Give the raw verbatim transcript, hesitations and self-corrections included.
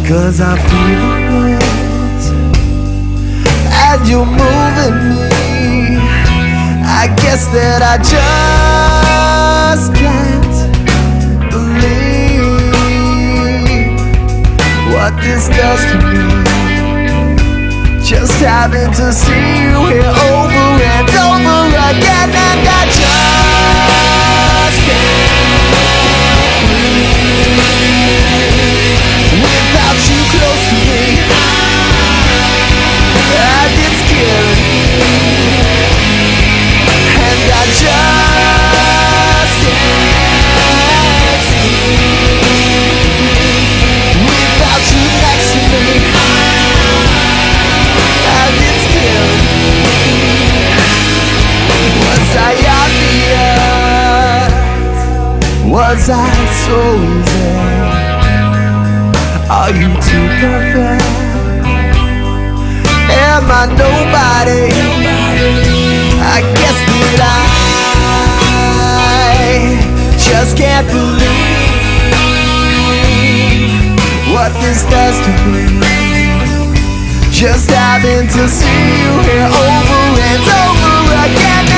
'cause I'm feeling it, and you're moving me. I guess that I just can't believe what this does to me. Just having to see you here over and over again, and I just can't breathe without you close to me. And it's killing me, and I just can't sleep without you next to me. And it's killing me. Was I obvious? Was I so easy? Are you too perfect? Am I nobody? I guess that I just can't believe what this does to me. Just having to see you here over and over again.